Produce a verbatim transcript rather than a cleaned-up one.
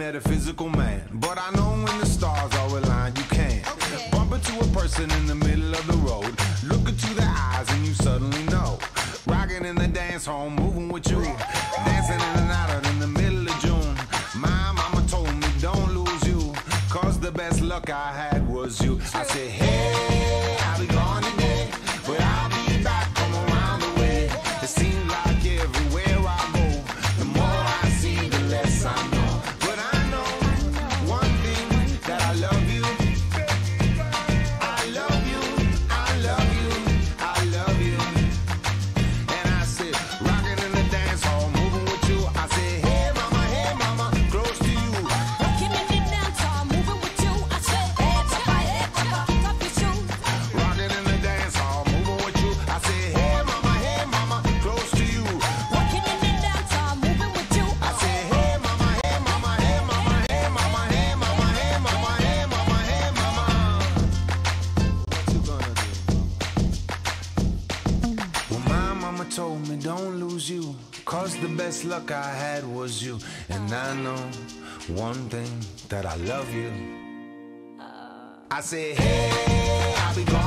metaphysical man, but I know when the stars are aligned, you can't okay. Bump into a person in the middle of the road, look into their eyes and you suddenly know. Rocking in the dance hall, moving with you, dancing in and out in the middle of June. My mama told me don't lose you, cause the best luck I had was you. I said, hey, I'll be gone today, but I'll be back from around the way. It seems like everywhere I go, the more I see, the less I know. But I know one thing, that I love you. I love you, I love you, I love you. And I said, rocking in the dance hall, moving with you. I said, hey mama, hey mama, close to you. Rocking in the dance hall, moving with you. I said, hey papa, hey papa, kick off your shoes. Rocking in the dance hall, moving with you. I said, hey mama, hey mama, close to you. Rocking in the dance hall, moving with you. I said, hey mama, hey mama, hey mama, hey mama, hey mama, hey mama, hey mama, hey mama. What you gonna do? Well, my mama told me don't lose you, cause the best luck I had was you. And I know one thing, that I love you. I said, hey, I'll be gone.